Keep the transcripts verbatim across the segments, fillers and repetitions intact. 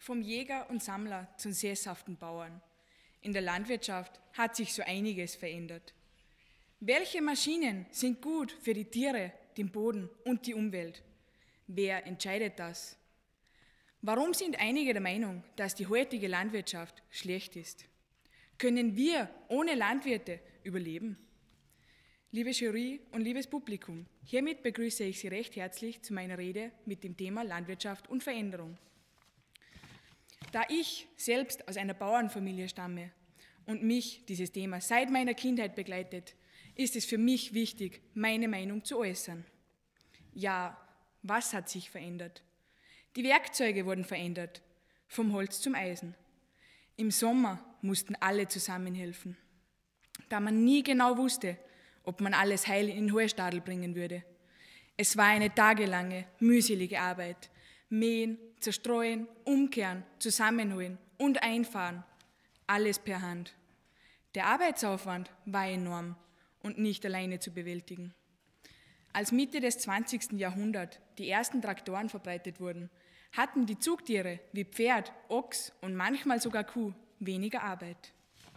Vom Jäger und Sammler zum sesshaften Bauern. In der Landwirtschaft hat sich so einiges verändert. Welche Maschinen sind gut für die Tiere, den Boden und die Umwelt? Wer entscheidet das? Warum sind einige der Meinung, dass die heutige Landwirtschaft schlecht ist? Können wir ohne Landwirte überleben? Liebe Jury und liebes Publikum, hiermit begrüße ich Sie recht herzlich zu meiner Rede mit dem Thema Landwirtschaft und Veränderung. Da ich selbst aus einer Bauernfamilie stamme und mich dieses Thema seit meiner Kindheit begleitet, ist es für mich wichtig, meine Meinung zu äußern. Ja, was hat sich verändert? Die Werkzeuge wurden verändert, vom Holz zum Eisen. Im Sommer mussten alle zusammenhelfen, da man nie genau wusste, ob man alles heil in den Heustadel bringen würde. Es war eine tagelange, mühselige Arbeit. Mähen, zerstreuen, umkehren, zusammenholen und einfahren. Alles per Hand. Der Arbeitsaufwand war enorm und nicht alleine zu bewältigen. Als Mitte des zwanzigsten Jahrhunderts die ersten Traktoren verbreitet wurden, hatten die Zugtiere wie Pferd, Ochs und manchmal sogar Kuh weniger Arbeit.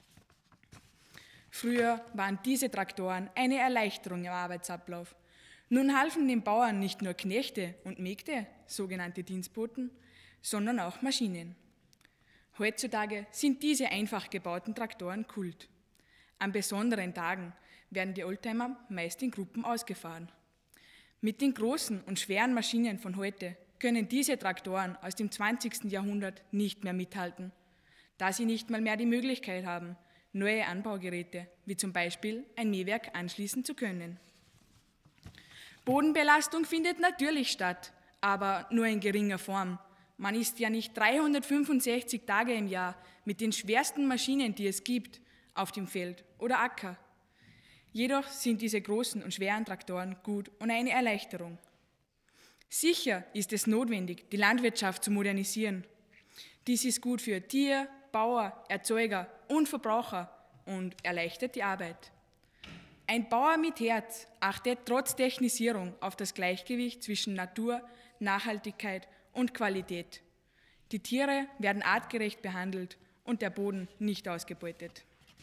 Früher waren diese Traktoren eine Erleichterung im Arbeitsablauf. Nun halfen den Bauern nicht nur Knechte und Mägde, sogenannte Dienstboten, sondern auch Maschinen. Heutzutage sind diese einfach gebauten Traktoren Kult. An besonderen Tagen werden die Oldtimer meist in Gruppen ausgefahren. Mit den großen und schweren Maschinen von heute können diese Traktoren aus dem zwanzigsten Jahrhundert nicht mehr mithalten, da sie nicht mal mehr die Möglichkeit haben, neue Anbaugeräte, wie zum Beispiel ein Mähwerk, anschließen zu können. Bodenbelastung findet natürlich statt, aber nur in geringer Form. Man ist ja nicht dreihundertfünfundsechzig Tage im Jahr mit den schwersten Maschinen, die es gibt, auf dem Feld oder Acker. Jedoch sind diese großen und schweren Traktoren gut und eine Erleichterung. Sicher ist es notwendig, die Landwirtschaft zu modernisieren. Dies ist gut für Tier, Bauer, Erzeuger und Verbraucher und erleichtert die Arbeit. Ein Bauer mit Herz achtet trotz Technisierung auf das Gleichgewicht zwischen Natur, Nachhaltigkeit und Qualität. Die Tiere werden artgerecht behandelt und der Boden nicht ausgebeutet.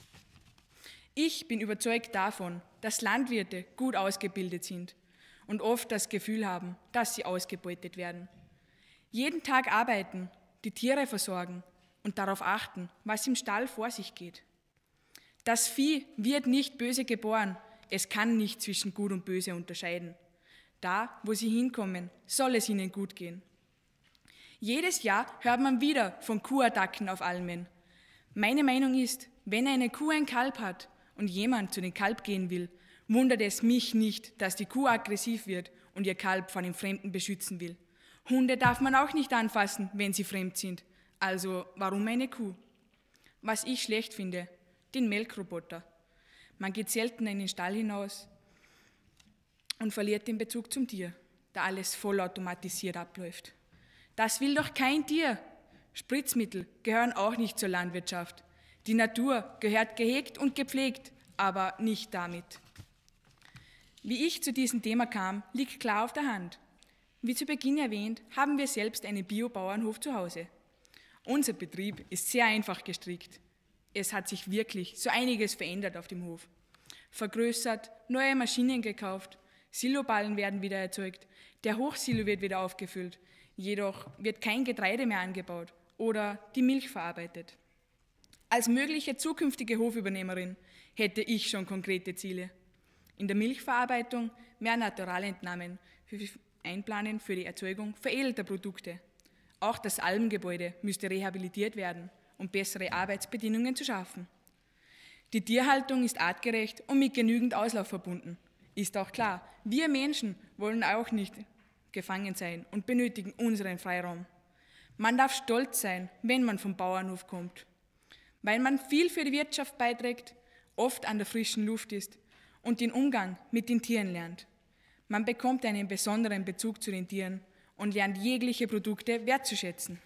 Ich bin überzeugt davon, dass Landwirte gut ausgebildet sind und oft das Gefühl haben, dass sie ausgebeutet werden. Jeden Tag arbeiten, die Tiere versorgen und darauf achten, was im Stall vor sich geht. Das Vieh wird nicht böse geboren, es kann nicht zwischen Gut und Böse unterscheiden. Da, wo sie hinkommen, soll es ihnen gut gehen. Jedes Jahr hört man wieder von Kuhattacken auf Almen. Meine Meinung ist, wenn eine Kuh ein Kalb hat und jemand zu dem Kalb gehen will, wundert es mich nicht, dass die Kuh aggressiv wird und ihr Kalb vor dem Fremden beschützen will. Hunde darf man auch nicht anfassen, wenn sie fremd sind. Also warum eine Kuh? Was ich schlecht finde, den Melkroboter. Man geht selten in den Stall hinaus und verliert den Bezug zum Tier, da alles vollautomatisiert abläuft. Das will doch kein Tier. Spritzmittel gehören auch nicht zur Landwirtschaft. Die Natur gehört gehegt und gepflegt, aber nicht damit. Wie ich zu diesem Thema kam, liegt klar auf der Hand. Wie zu Beginn erwähnt, haben wir selbst einen Biobauernhof zu Hause. Unser Betrieb ist sehr einfach gestrickt. Es hat sich wirklich so einiges verändert auf dem Hof. Vergrößert, neue Maschinen gekauft, Siloballen werden wieder erzeugt, der Hochsilo wird wieder aufgefüllt, jedoch wird kein Getreide mehr angebaut oder die Milch verarbeitet. Als mögliche zukünftige Hofübernehmerin hätte ich schon konkrete Ziele. In der Milchverarbeitung mehr Naturalentnahmen einplanen für die Erzeugung veredelter Produkte. Auch das Almgebäude müsste rehabilitiert werden, um bessere Arbeitsbedingungen zu schaffen. Die Tierhaltung ist artgerecht und mit genügend Auslauf verbunden. Ist auch klar, wir Menschen wollen auch nicht gefangen sein und benötigen unseren Freiraum. Man darf stolz sein, wenn man vom Bauernhof kommt, weil man viel für die Wirtschaft beiträgt, oft an der frischen Luft ist und den Umgang mit den Tieren lernt. Man bekommt einen besonderen Bezug zu den Tieren und lernt jegliche Produkte wertzuschätzen.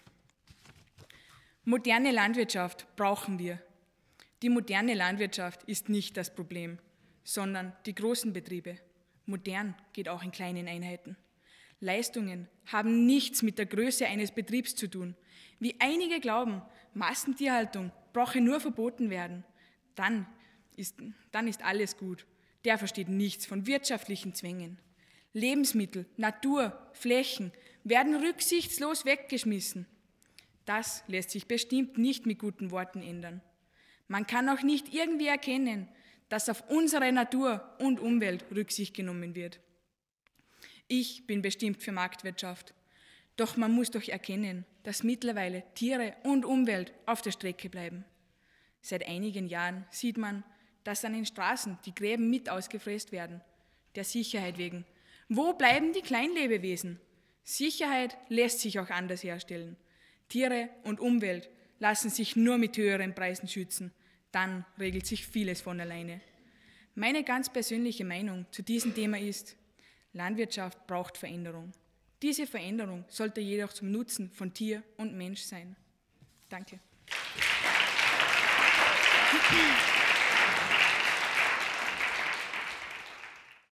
Moderne Landwirtschaft brauchen wir. Die moderne Landwirtschaft ist nicht das Problem, sondern die großen Betriebe. Modern geht auch in kleinen Einheiten. Leistungen haben nichts mit der Größe eines Betriebs zu tun. Wie einige glauben, Massentierhaltung brauche nur verboten werden. Dann ist, dann ist alles gut. Der versteht nichts von wirtschaftlichen Zwängen. Lebensmittel, Natur, Flächen werden rücksichtslos weggeschmissen. Das lässt sich bestimmt nicht mit guten Worten ändern. Man kann auch nicht irgendwie erkennen, dass auf unsere Natur und Umwelt Rücksicht genommen wird. Ich bin bestimmt für Marktwirtschaft. Doch man muss doch erkennen, dass mittlerweile Tiere und Umwelt auf der Strecke bleiben. Seit einigen Jahren sieht man, dass an den Straßen die Gräben mit ausgefräst werden, der Sicherheit wegen. Wo bleiben die Kleinlebewesen? Sicherheit lässt sich auch anders herstellen. Tiere und Umwelt lassen sich nur mit höheren Preisen schützen. Dann regelt sich vieles von alleine. Meine ganz persönliche Meinung zu diesem Thema ist, Landwirtschaft braucht Veränderung. Diese Veränderung sollte jedoch zum Nutzen von Tier und Mensch sein. Danke.